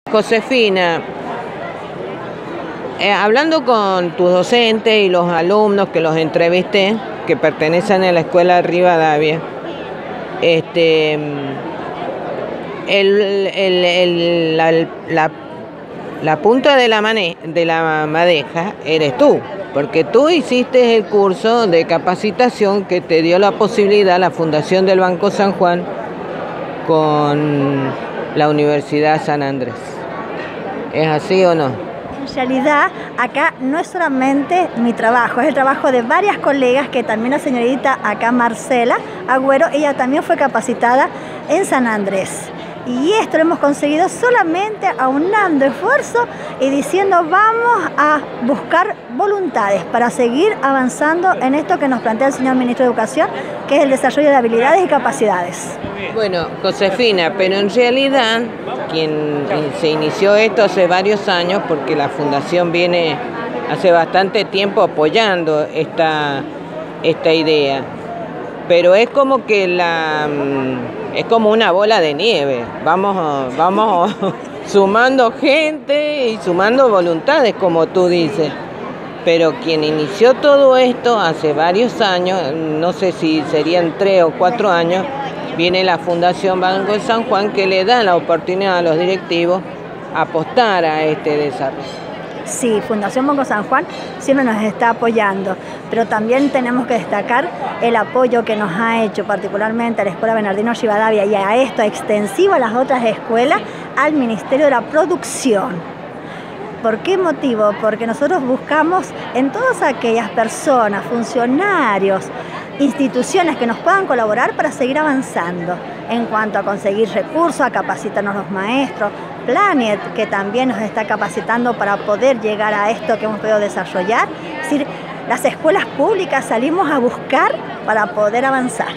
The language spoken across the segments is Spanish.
Josefina, hablando con tus docentes y los alumnos que los entrevisté, que pertenecen a la escuela Rivadavia, la punta de la madeja eres tú, porque tú hiciste el curso de capacitación que te dio la posibilidad la Fundación del Banco San Juan con la Universidad San Andrés. ¿Es así o no? En realidad, acá no es solamente mi trabajo, es el trabajo de varias colegas, que también la señorita acá, Marcela Agüero, ella también fue capacitada en San Andrés. Y esto lo hemos conseguido solamente aunando esfuerzo y diciendo vamos a buscar voluntades para seguir avanzando en esto que nos plantea el señor Ministro de Educación, que es el desarrollo de habilidades y capacidades. Bueno, Josefina, pero en realidad quien se inició esto hace varios años, porque la Fundación viene hace bastante tiempo apoyando esta idea, pero es como que es como una bola de nieve, vamos sumando gente y sumando voluntades, como tú dices. Pero quien inició todo esto hace varios años, no sé si serían 3 o 4 años, viene la Fundación Banco de San Juan, que le da la oportunidad a los directivos a apostar a este desarrollo. Sí, Fundación Banco San Juan siempre nos está apoyando, pero también tenemos que destacar el apoyo que nos ha hecho particularmente a la Escuela Bernardino Rivadavia y a esto extensivo a las otras escuelas, al Ministerio de la Producción. ¿Por qué motivo? Porque nosotros buscamos en todas aquellas personas, funcionarios, instituciones que nos puedan colaborar para seguir avanzando en cuanto a conseguir recursos, a capacitarnos los maestros, Planet, que también nos está capacitando para poder llegar a esto que hemos podido desarrollar. Es decir, las escuelas públicas salimos a buscar para poder avanzar.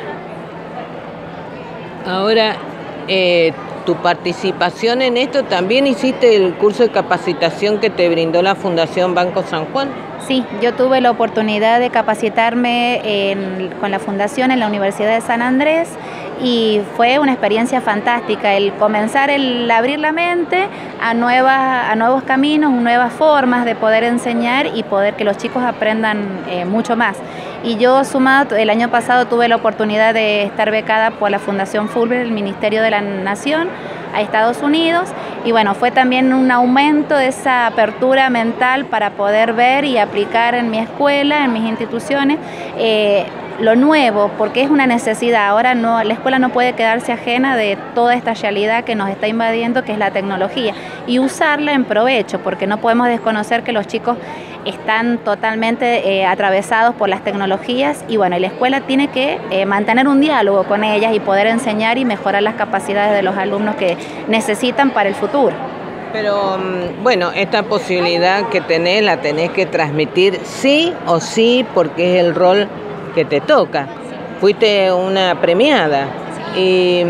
Ahora, tu participación en esto, ¿también hiciste el curso de capacitación que te brindó la Fundación Banco San Juan? Sí, yo tuve la oportunidad de capacitarme con la Fundación en la Universidad de San Andrés y fue una experiencia fantástica el comenzar, el abrir la mente a nuevos caminos, nuevas formas de poder enseñar y poder que los chicos aprendan mucho más. Y yo, sumado, el año pasado tuve la oportunidad de estar becada por la Fundación Fulbright, el Ministerio de la Nación, a Estados Unidos, y bueno, fue también un aumento de esa apertura mental para poder ver y aplicar en mi escuela, en mis instituciones, lo nuevo, porque es una necesidad. Ahora no, la escuela no puede quedarse ajena de toda esta realidad que nos está invadiendo, que es la tecnología, y usarla en provecho, porque no podemos desconocer que los chicos están totalmente atravesados por las tecnologías y bueno, la escuela tiene que mantener un diálogo con ellas y poder enseñar y mejorar las capacidades de los alumnos que necesitan para el futuro. Pero bueno, esta posibilidad que tenés, la tenés que transmitir sí o sí, porque es el rol que te toca. Fuiste una premiada y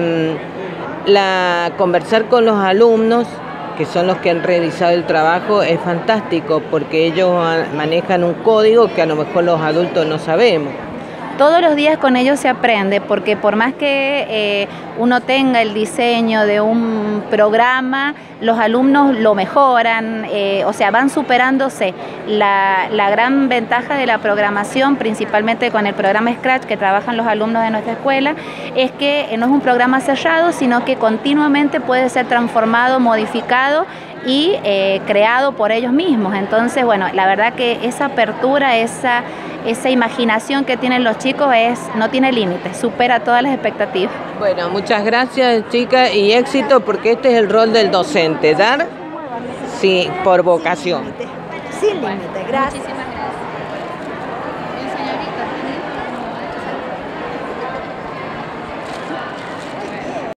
conversar con los alumnos, que son los que han realizado el trabajo, es fantástico, porque ellos manejan un código que a lo mejor los adultos no sabemos. Todos los días con ellos se aprende, porque por más que uno tenga el diseño de un programa, los alumnos lo mejoran, o sea, van superándose. La gran ventaja de la programación, principalmente con el programa Scratch que trabajan los alumnos de nuestra escuela, es que no es un programa cerrado, sino que continuamente puede ser transformado, modificado y creado por ellos mismos. Entonces, bueno, la verdad que esa apertura, esa imaginación que tienen los chicos no tiene límites, supera todas las expectativas. Bueno, muchas gracias, chicas, y éxito, porque este es el rol del docente, dar sí, por vocación. Sin límite, gracias.